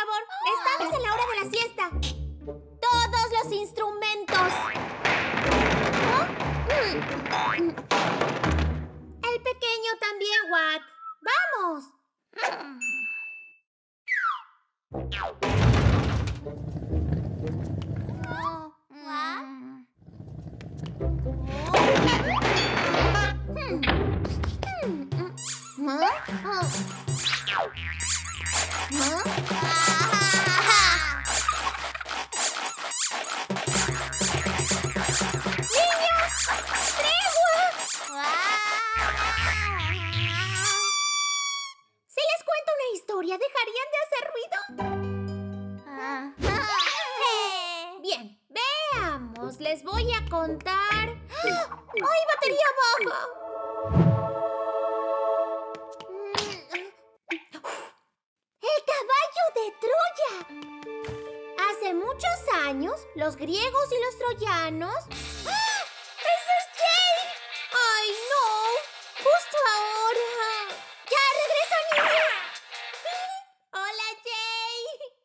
favor. Estamos en la hora de la siesta. Todos los instrumentos. El pequeño también, Watt. ¡Vamos! ¿Dejarían de hacer ruido? Bien, veamos. Les voy a contar. ¡Ay, batería baja! ¡El caballo de Troya! Hace muchos años, los griegos y los troyanos... ¡Ese es Jay! ¡Ay, no! ¡Justo ahora! ¡Ya regresa, niños! ¡Hola, Jay!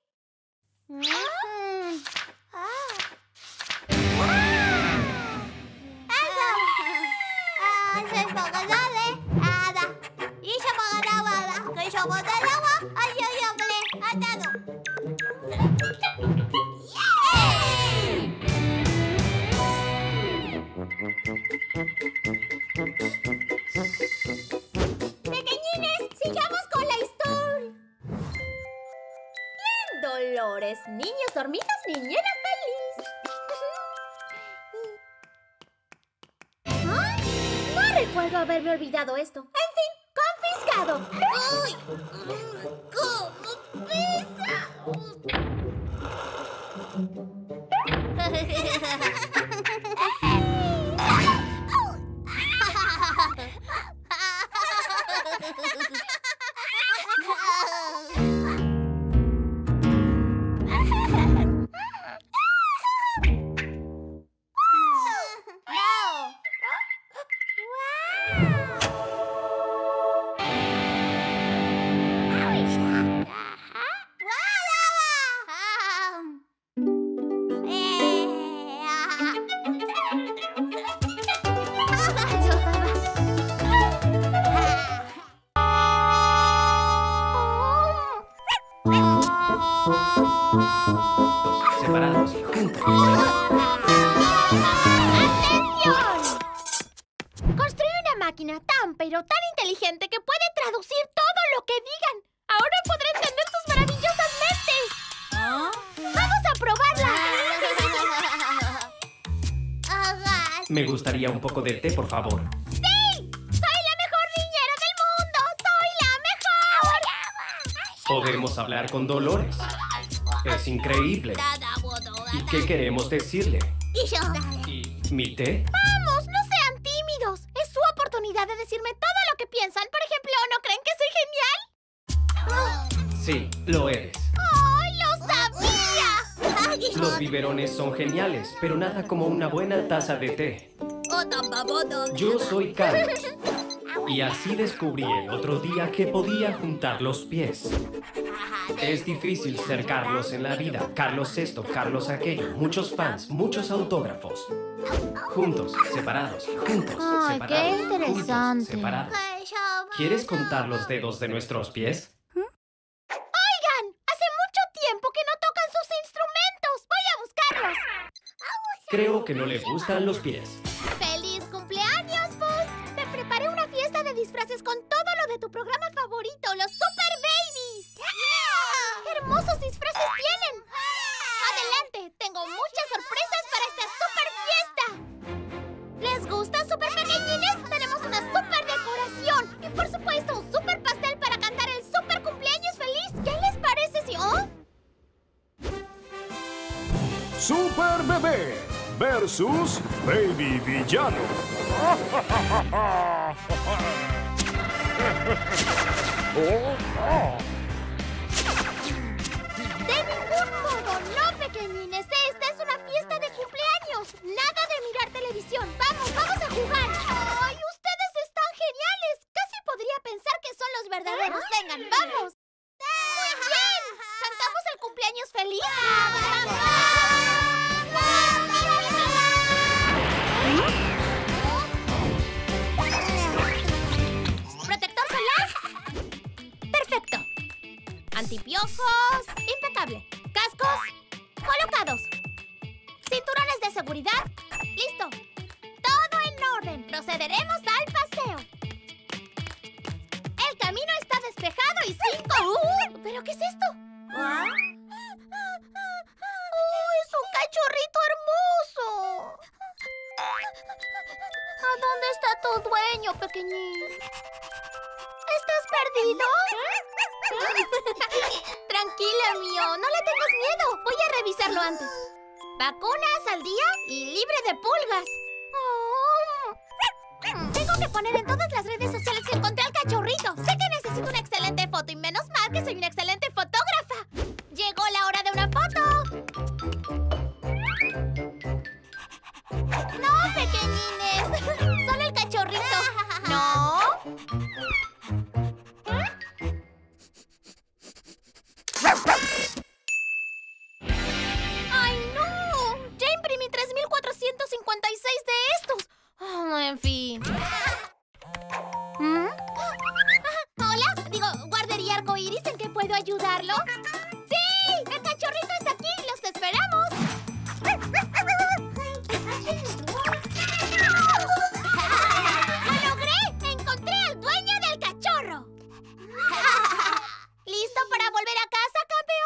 ¡Pequeñines! ¡Sigamos con la historia! Bien, Dolores. Niños dormidos, niñera feliz. ¡Ay! No recuerdo haberme olvidado esto. En fin, confiscado. ¡Uy! ¡Cómo pesa! Separados y juntos. ¡Atención! Construí una máquina tan pero tan inteligente que puede traducir todo lo que digan. Ahora podré entender sus maravillosas mentes. ¡Vamos a probarla! Me gustaría un poco de té, por favor. ¡Sí! ¡Soy la mejor niñera del mundo! ¡Soy la mejor! Podemos hablar con Dolores. Es increíble. ¿Y qué queremos decirle? ¿Y mi té? ¡Vamos! ¡No sean tímidos! Es su oportunidad de decirme todo lo que piensan. Por ejemplo, ¿no creen que soy genial? Sí, lo eres. ¡Ay, lo sabía! Los biberones son geniales, pero nada como una buena taza de té. Yo soy Carlos. Y así descubrí el otro día que podía juntar los pies. Es difícil ser Carlos en la vida. Carlos esto, Carlos aquello. Muchos fans, muchos autógrafos. Juntos, separados, juntos, Ay, separados. qué juntos, interesante. separados. ¿Quieres contar los dedos de nuestros pies? Oigan, hace mucho tiempo que no tocan sus instrumentos. Voy a buscarlos. Creo que no le gustan los pies. ¡Feliz cumpleaños, Buzz! Te preparé una fiesta de disfraces con todo lo de tu programa favorito, los Super Babies. ¡Qué hermosos disfraces tienen! ¡Adelante! Tengo muchas sorpresas para esta super fiesta. ¿Les gusta, super pequeñines? Tenemos una super decoración y, por supuesto, un super pastel para cantar el super cumpleaños feliz. ¿Qué les parece si... Super Bebé versus Baby Villano. ¡De ningún modo! ¡No, pequeñines! Esta es una fiesta de cumpleaños. Nada de mirar televisión. ¡Vamos, vamos a jugar! ¡Ay, ustedes están geniales! Casi podría pensar que son los verdaderos. ¡Vengan, vamos! ¡Muy bien! ¿Cantamos el Antipiojos. Impecable. Cascos. Colocados. Cinturones de seguridad. Listo. Todo en orden. Procederemos al paseo. El camino está despejado y 5... ¿Pero qué es esto? ¡Es un cachorrito hermoso! ¿A dónde está tu dueño, pequeñín? ¿Estás perdido? Tranquila, mío. No le tengas miedo. Voy a revisarlo antes. Vacunas al día y libre de pulgas. Tengo que poner en todas las redes sociales que encontré al cachorrito. Sé que necesito una excelente foto y menos mal que soy una excelente fotógrafa. Llegó la hora de una foto. No, pequeñines. Solo el cachorrito. No. ¡Ay, no! Ya imprimí 3,456 de estos. En fin. Hola, digo, guardería arcoíris, ¿en qué puedo ayudarlo? ¡Sí! ¡El cachorrito está aquí! ¡Los esperamos! ¡Lo logré! ¡Encontré al dueño del cachorro! ¿Listo para volver a casa,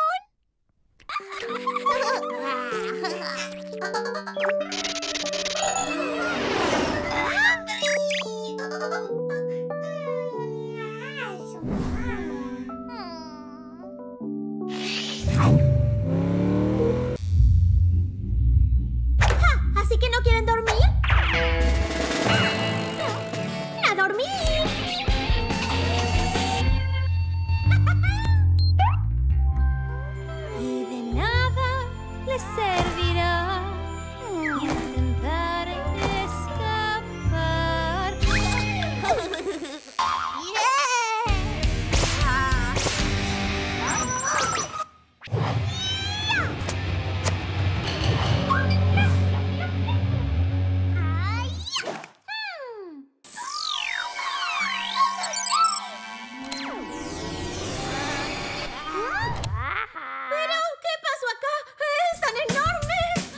¿Así que no quieren dormir? ¡A dormir! Y de nada les servirá intentar escapar. ¿Pero qué pasó acá? ¡Es tan enorme!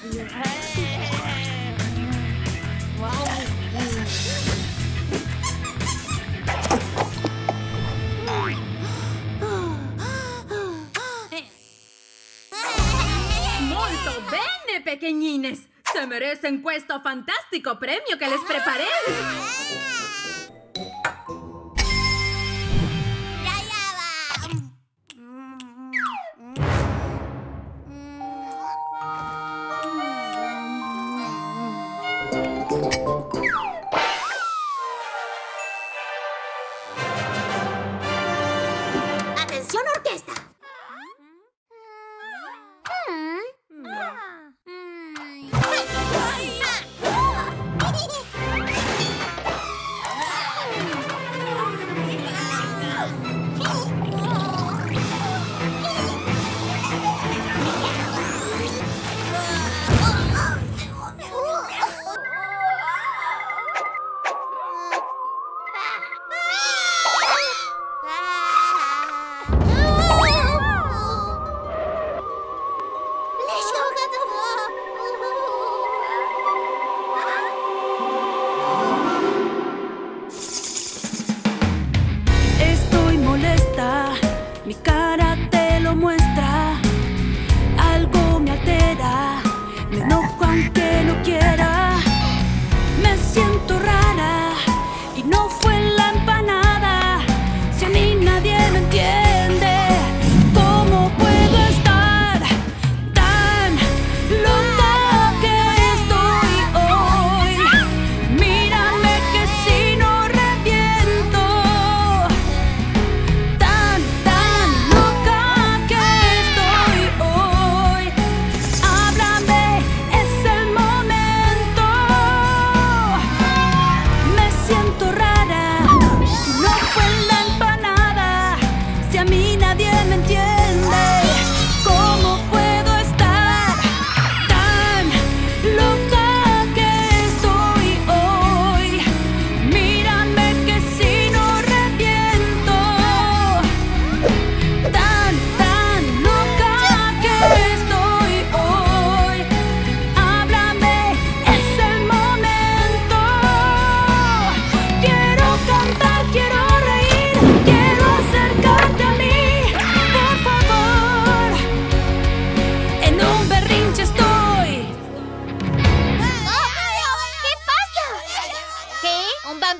Molto bene, pequeñines! Se merecen questo fantastico premio che les preparé! ¡Atención, orquesta!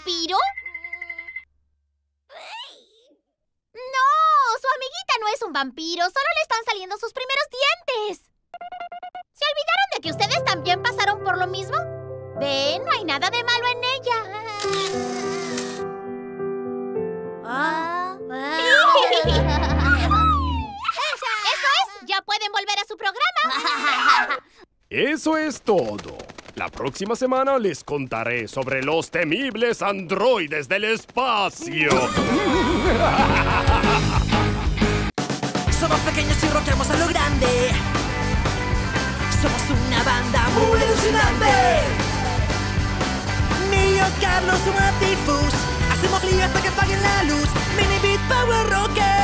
vampiro? No, su amiguita no es un vampiro, solo le están saliendo sus primeros dientes. ¿Se olvidaron de que ustedes también pasaron por lo mismo? Ven, no hay nada de malo en ella. ¡Eso es! ¡Ya pueden volver a su programa! Eso es todo. La próxima semana les contaré sobre los temibles androides del espacio. Somos pequeños y roqueamos a lo grande. Somos una banda muy alucinante. Mío, Carlos, Matifus. Hacemos lío hasta que apaguen la luz. Mini Beat Power Rocker.